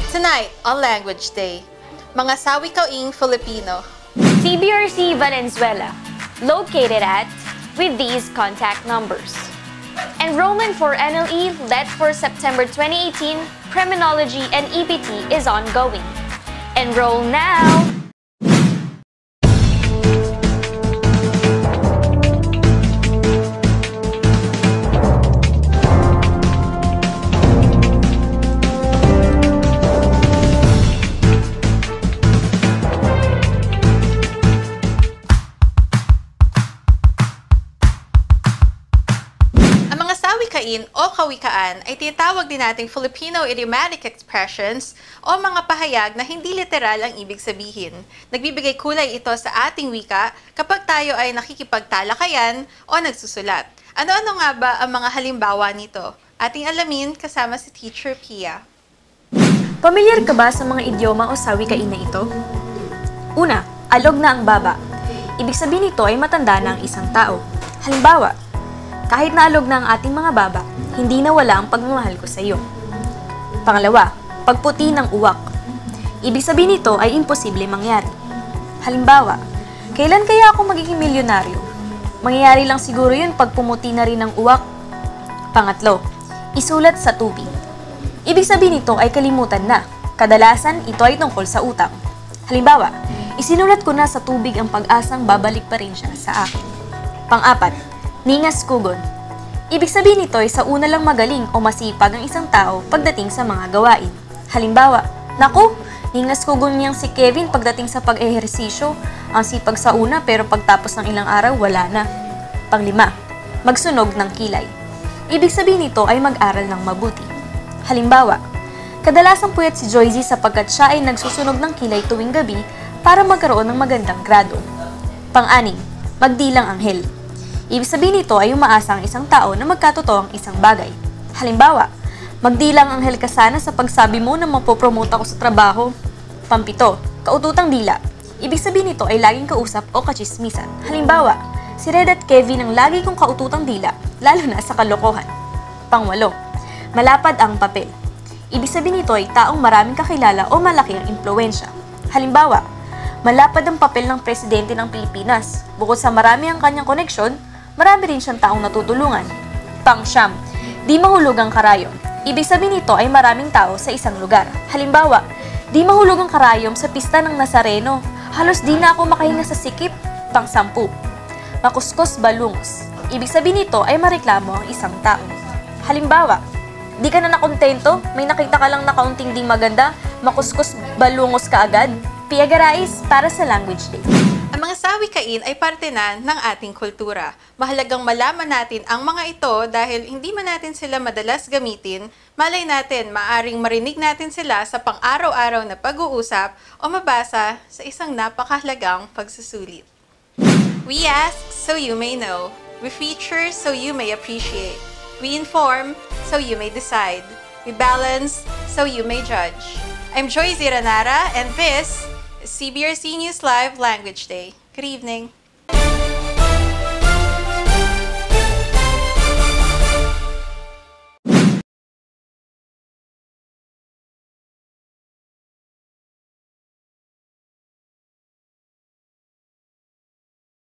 Tonight on Language Day, mga sawikaing Filipino. CBRC Valenzuela, located at with these contact numbers. Enrollment for NLE let for September 2018 Criminology and EPT is ongoing. Enroll now! Sawikain o kawikaan ay tinatawag din nating Filipino idiomatic expressions o mga pahayag na hindi literal ang ibig sabihin. Nagbibigay kulay ito sa ating wika kapag tayo ay nakikipagtalakayan o nagsusulat. Ano-ano nga ba ang mga halimbawa nito? Ating alamin kasama si Teacher Pia. Pamilyar ka ba sa mga idioma o sawikain na ito? Una, alog na ang baba. Ibig sabihin nito ay matanda na ang isang tao. Halimbawa, kahit naalog na ang ating mga baba, hindi nawala ang pagmamahal ko sa iyo. Pangalawa, pagputi ng uwak. Ibig sabihin nito ay imposible mangyari. Halimbawa, kailan kaya ako magiging milyonaryo? Mangyayari lang siguro yun pag pumuti na rin ang uwak. Pangatlo, isulat sa tubig. Ibig sabihin nito ay kalimutan na. Kadalasan, ito ay tungkol sa utang. Halimbawa, isinulat ko na sa tubig ang pag-asang babalik pa rin siya sa akin. Pang-apat, ningas kugon. Ibig sabihin nito ay sa una lang magaling o masipag ang isang tao pagdating sa mga gawain. Halimbawa, naku, ningas kugon niyang si Kevin pagdating sa pag-ehersisyo. Ang sipag sa una pero pagtapos ng ilang araw wala na. Panglima, magsunog ng kilay. Ibig sabihin nito ay mag-aral ng mabuti. Halimbawa, kadalasang puyat si Joyzy sapagkat siya ay nagsusunog ng kilay tuwing gabi para magkaroon ng magandang grado. Pang-anim, magdilang anghel. Ibig sabihin nito ay umaasa ang isang tao na magkatotoo ang isang bagay. Halimbawa, magdilang anghel ka sana sa pagsabi mo na mapopromote ako sa trabaho. Pampito, kaututang dila. Ibig sabihin nito ay laging kausap o kachismisan. Halimbawa, si Red at Kevin ang lagi kong kaututang dila, lalo na sa kalokohan. Pangwalo, malapad ang papel. Ibig sabihin nito ay taong maraming kakilala o malaki ang impluwensya. Halimbawa, malapad ang papel ng presidente ng Pilipinas. Bukod sa marami ang kanyang koneksyon, marami rin siyang taong natutulungan. Pang-siyam, di mahulog ang karayom. Ibig sabihin nito ay maraming tao sa isang lugar. Halimbawa, di mahulog ang karayom sa pista ng Nazareno. Halos di na ako makahinga sa sikip. Pang-sampu, makuskus balungos. Ibig sabihin nito ay mareklamo ang isang tao. Halimbawa, di ka na nakontento, may nakita ka lang na kaunting di maganda, makuskus balungos ka agad. Pia Garais para sa Language Day. Ang mga sawikain ay parte na ng ating kultura. Mahalagang malaman natin ang mga ito dahil hindi man natin sila madalas gamitin, malay natin maaring marinig natin sila sa pang-araw-araw na pag-uusap o mabasa sa isang napakahalagang pagsusulit. We ask so you may know. We feature so you may appreciate. We inform so you may decide. We balance so you may judge. I'm Joyzy Ranara and this is CBRC News Live Language Day. Good evening.